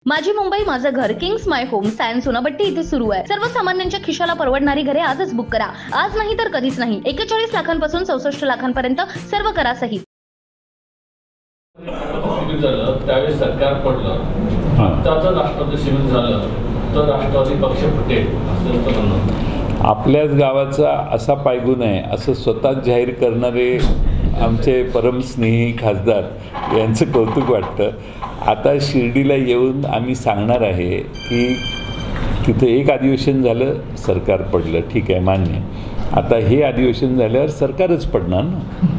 माझी मुंबई माझं घर किंग्स माय होम सॅन सोनापट्टी इथे सुरू आहे। सर्वसामान्यांच्या खिशाला परवडणारी घरे आजच बुक करा। आज नाही तर कधीच नाही। 41 लाखांपासून 64 लाखांपर्यंत सर्व करासहित। त्यावेळेस सरकार पडलं, आताचं राष्ट्रवादी शिबिर झालं तर राष्ट्रवादी पक्ष फुटेल असं म्हणणं। आपल्याच गावाचा असा पायगुण आहे असं स्वतःच जाहीर करणारे आमचे परमस्नेही खासदार यांचं कौतुक वाटतं। आता शिर्डीला येऊन आम्ही सांगणार आहे की तिथे एक अधिवेशन झालं, सरकार पडलं, ठीक आहे, मान्य। आता हे अधिवेशन झाल्यावर सरकारच पडणार ना,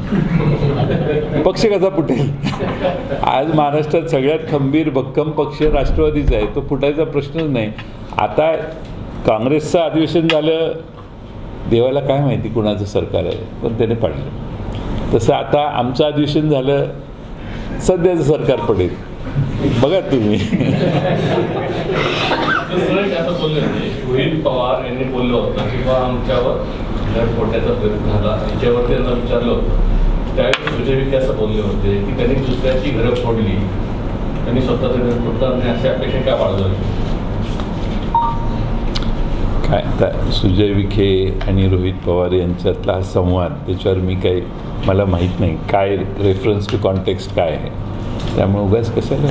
पक्ष कसा फुटेल? आज महाराष्ट्रात सगळ्यात खंबीर भक्कम पक्ष राष्ट्रवादीचा आहे, तो फुटायचा प्रश्नच नाही। आता काँग्रेसचं अधिवेशन झालं, देवाला काय माहिती कुणाचं सरकार आहे, पण त्याने पाडलं। तसं आता आमचं अधिवेशन झालं, सध्याचं सरकार पडेल, बघा तुम्ही। रोहित पवार यांनी बोललं होतं किंवा आमच्यावर फोडण्याचा प्रयत्न झाला, याच्यावर त्यांना विचारलं होतं, त्यावेळी सुजय विखे असं बोलले होते की त्यांनी दुसऱ्याची घरं फोडली, त्यांनी स्वतःचं घर फोडताना अशी अपेक्षा काय बाळगली? काय आता सुजय विखे आणि रोहित पवार यांच्यातला हा संवाद, त्याच्यावर मी काही, मला माहीत नाही काय रेफरन्स टू कॉन्टेक्स्ट काय आहे, त्यामुळे उगाच कशाला।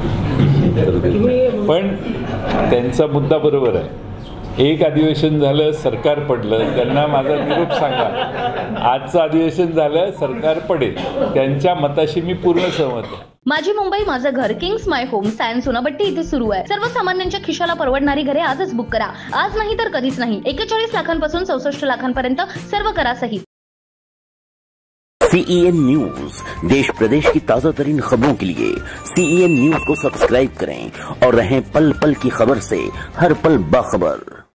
पण त्यांचा मुद्दा बरोबर आहे। एक अधिवेशन झालं, सरकार पडलं, त्यांना माझा निरोप सांगा। आजचं अधिवेशन झालं, सरकार पडेल, त्यांच्या मताशी मी पूर्ण सहमत आहे। माझी मुंबई माझं घर किंग्स माय होम सॅन सोनापट्टी इथे सुरू आहे। सर्वसामान्यांच्या खिशाला परवडणारी घरे आजच बुक करा। आज नाही तर कधीच नाही। 41 लाखांपासून 64 लाखांपर्यंत सर्व करासहित। CEN न्यूज, देश प्रदेश की ताजा तरीन खबरों के लिए CEN न्यूज को सब्सक्राइब करें और रहें पल पल की खबर से हर पल बाखबर।